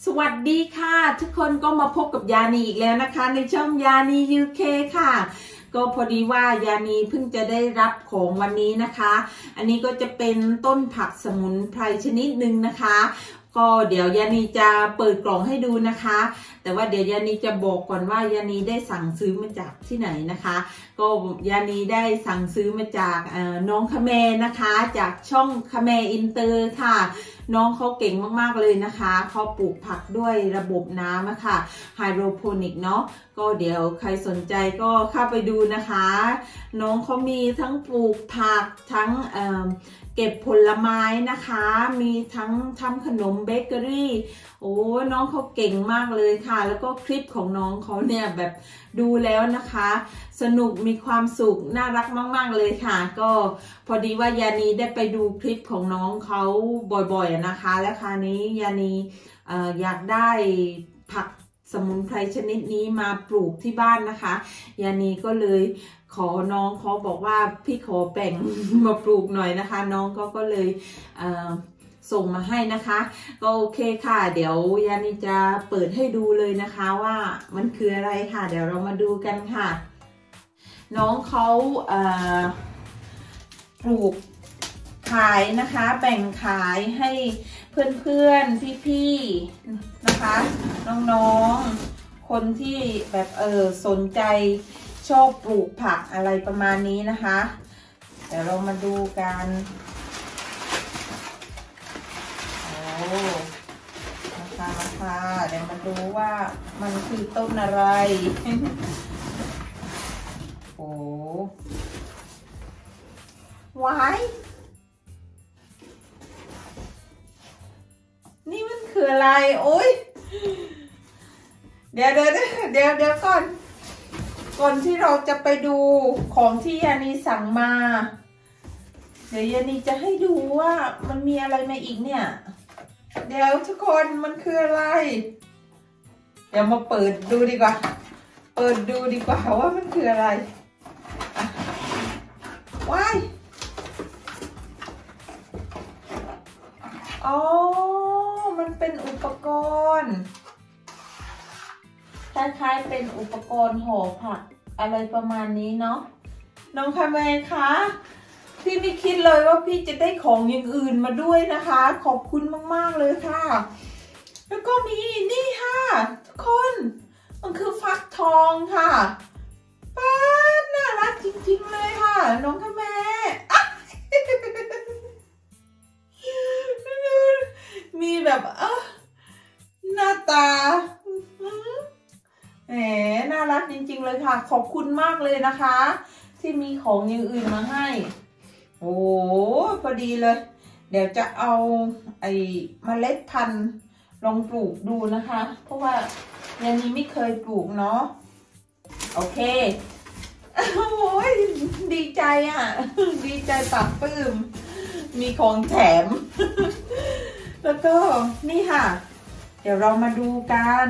สวัสดีค่ะทุกคนก็มาพบกับยานีอีกแล้วนะคะในช่องยานี UK ค่ะก็พอดีว่ายานีเพิ่งจะได้รับของวันนี้นะคะอันนี้ก็จะเป็นต้นผักสมุนไพรชนิดหนึ่งนะคะก็เดี๋ยวยานีจะเปิดกล่องให้ดูนะคะแต่ว่าเดี๋ยวยานีจะบอกก่อนว่ายานีได้สั่งซื้อมาจากที่ไหนนะคะก็ยานีได้สั่งซื้อมาจากน้องคาเมนะคะจากช่องคาเมอินเตอร์ค่ะน้องเขาเก่งมากๆเลยนะคะเขาปลูกผักด้วยระบบน้ำนะคะไฮโดรโปนิกเนาะก็เดี๋ยวใครสนใจก็เข้าไปดูนะคะน้องเขามีทั้งปลูกผักทั้งเก็บผลไม้นะคะมีทั้งทำขนมเบเกอรี่โอ้น้องเขาเก่งมากเลยค่ะแล้วก็คลิปของน้องเขาเนี่ยแบบดูแล้วนะคะสนุกมีความสุขน่ารักมากๆเลยค่ะก็พอดีว่ายานีได้ไปดูคลิปของน้องเขาบ่อยๆนะคะและคราวนี้ยานีอยากได้ผักสมุนไพรชนิดนี้มาปลูกที่บ้านนะคะยานีก็เลยขอน้องเขาบอกว่าพี่ขอแบ่งมาปลูกหน่อยนะคะน้องก็เลยส่งมาให้นะคะก็โอเคค่ะเดี๋ยวยานีจะเปิดให้ดูเลยนะคะว่ามันคืออะไรค่ะเดี๋ยวเรามาดูกันค่ะน้องเขาปลูกขายนะคะแบ่งขายให้เพื่อนๆพี่ๆนะคะน้องๆคนที่แบบสนใจชอบปลูกผักอะไรประมาณนี้นะคะเดี๋ยวเรามาดูกันนะคะเดี๋ยวมาดูว่ามันคือต้นอะไรโอ้ว้ายนี่มันคืออะไรโอ้ยเดี๋ยวก่อนที่เราจะไปดูของที่ยานีสั่งมาเดี๋ยวยานีจะให้ดูว่ามันมีอะไรมาอีกเนี่ยเดี๋ยวทุกคนมันคืออะไรเดี๋ยวมาเปิดดูดีกว่าว่ามันคืออะไรว้ายอ๋อมันเป็นอุปกรณ์คล้ายๆเป็นอุปกรณ์ห่อผักอะไรประมาณนี้เนาะน้องคาเมคะพี่ไม่คิดเลยว่าพี่จะได้ของอย่างอื่นมาด้วยนะคะขอบคุณมากๆเลยค่ะแล้วก็มีนี่ค่ะทุกคนมันคือฟักทองค่ะป้าน่ารักจริงๆเลยค่ะน้องคาเมมีแบบหน้าตาแหมน่ารักจริงๆเลยค่ะขอบคุณมากเลยนะคะที่มีของอย่างอื่นมาให้โอ้พอดีเลยเดี๋ยวจะเอาเมล็ดพันธุ์ลองปลูกดูนะคะเพราะว่ายานีไม่เคยปลูกเนาะโอเคโอ้ยดีใจอ่ะดีใจปากปลื้มมีของแถมแล้วก็นี่ค่ะเดี๋ยวเรามาดูกัน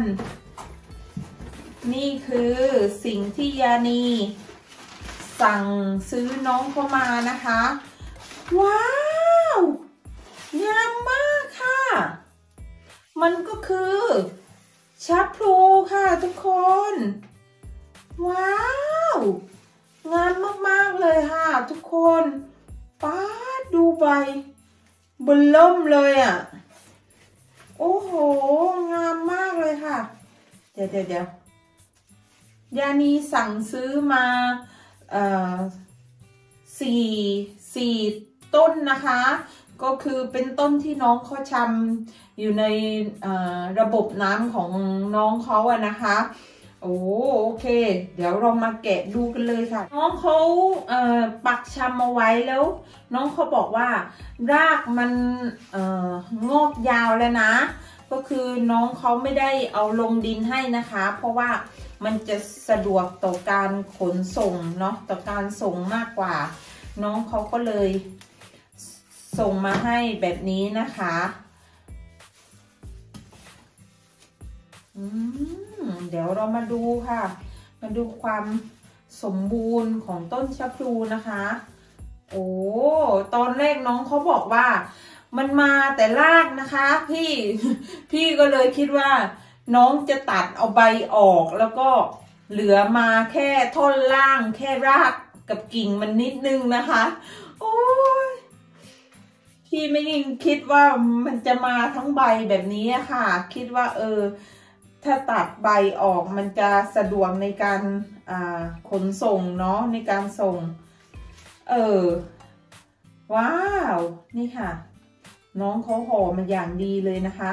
นี่คือสิ่งที่ยานีสั่งซื้อน้องเข้ามานะคะว้าวงามมากค่ะมันก็คือชะพลูค่ะทุกคนว้าวงามมากๆเลยค่ะทุกคนป้าดูใบเบิ่มเลยอ่ะโอ้โหงามมากเลยค่ะเดี๋ยวยานีสั่งซื้อมาสี่ต้นนะคะก็คือเป็นต้นที่น้องเขาชำอยู่ในระบบน้ำของน้องเขาอะนะคะโอเคเดี๋ยวเรามาแกะดูกันเลยค่ะน้องเขาปักชำเอาไว้แล้วน้องเขาบอกว่ารากมันงอกยาวแล้วนะก็คือน้องเขาไม่ได้เอาลงดินให้นะคะเพราะว่ามันจะสะดวกต่อการขนส่งเนาะต่อการส่งมากกว่าน้องเขาก็เลยส่งมาให้แบบนี้นะคะเดี๋ยวเรามาดูค่ะมาดูความสมบูรณ์ของต้นชะพลูนะคะโอ้ตอนแรกน้องเขาบอกว่ามันมาแต่รากนะคะพี่ก็เลยคิดว่าน้องจะตัดเอาใบออกแล้วก็เหลือมาแค่ท่อนล่างแค่รากกับกิ่งมันนิดนึงนะคะโอ้ยพี่ไม่คิดว่ามันจะมาทั้งใบแบบนี้ค่ะคิดว่าถ้าตัดใบออกมันจะสะดวกในการขนส่งเนาะในการส่งว้าวนี่ค่ะน้องเขาห่อมาอย่างดีเลยนะคะ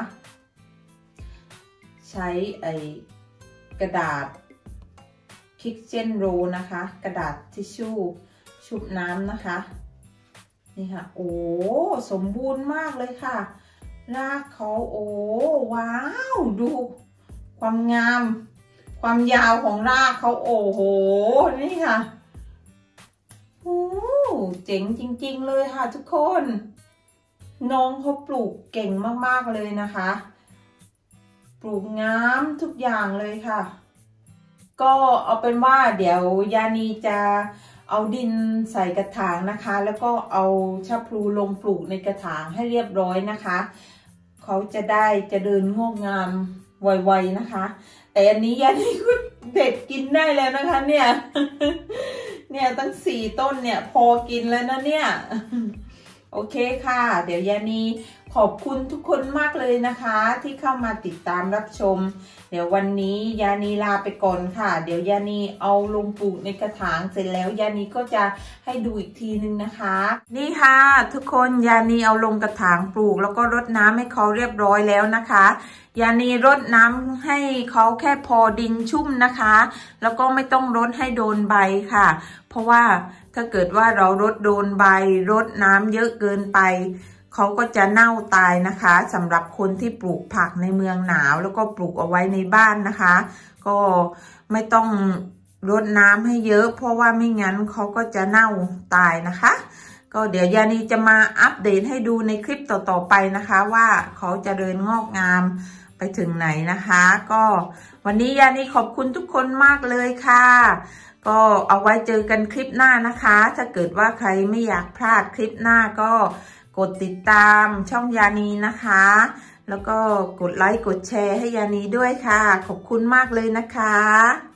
ใช้กระดาษคิกเช่นโรนะคะกระดาษทิชชู่ชุบน้ำนะคะนี่ค่ะโอ้สมบูรณ์มากเลยค่ะรากเขาโอ้ว้าวดูความงามความยาวของรากเขาโอ้โหนี่ค่ะโอ้เจ๋งจริงๆเลยค่ะทุกคนน้องเขาปลูกเก่งมากๆเลยนะคะปลูกงามทุกอย่างเลยค่ะก็เอาเป็นว่าเดี๋ยวยานีจะเอาดินใส่กระถางนะคะแล้วก็เอาชะพลูลงปลูกในกระถางให้เรียบร้อยนะคะเขาจะเดินงอกงามไวๆนะคะแต่อันนี้ยานีก็เด็ดกินได้แล้วนะคะเนี่ย เนี่ยตั้ง4 ต้นเนี่ยพอกินแล้วนะเนี่ย โอเคค่ะเดี๋ยวยานีขอบคุณทุกคนมากเลยนะคะที่เข้ามาติดตามรับชมเดี๋ยววันนี้ยานีลาไปก่อนค่ะเดี๋ยวยานีเอาลงปลูกในกระถางเสร็จแล้วยานีก็จะให้ดูอีกทีนึงนะคะนี่ค่ะทุกคนยานีเอาลงกระถางปลูกแล้วก็รดน้ำให้เขาเรียบร้อยแล้วนะคะยานีรดน้ำให้เขาแค่พอดินชุ่มนะคะแล้วก็ไม่ต้องรดให้โดนใบค่ะเพราะว่าถ้าเกิดว่าเรารดโดนใบรดน้ำเยอะเกินไปเขาก็จะเน่าตายนะคะสำหรับคนที่ปลูกผักในเมืองหนาวแล้วก็ปลูกเอาไว้ในบ้านนะคะก็ไม่ต้องรดน้ำให้เยอะเพราะว่าไม่งั้นเขาก็จะเน่าตายนะคะก็เดี๋ยวยานีจะมาอัปเดตให้ดูในคลิปต่อๆไปนะคะว่าเขาจะเดินงอกงามไปถึงไหนนะคะก็วันนี้ยานีขอบคุณทุกคนมากเลยค่ะก็เอาไว้เจอกันคลิปหน้านะคะถ้าเกิดว่าใครไม่อยากพลาดคลิปหน้าก็กดติดตามช่องยานีนะคะแล้วก็กดไลค์กดแชร์ให้ยานีด้วยค่ะขอบคุณมากเลยนะคะ